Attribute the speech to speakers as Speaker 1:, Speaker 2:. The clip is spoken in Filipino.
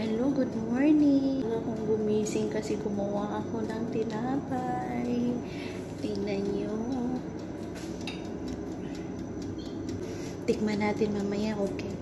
Speaker 1: Hello, good morning. Akong gumising kasi gumawa ako ng tinapay. Tingnan nyo. Tikman natin mamaya, okay?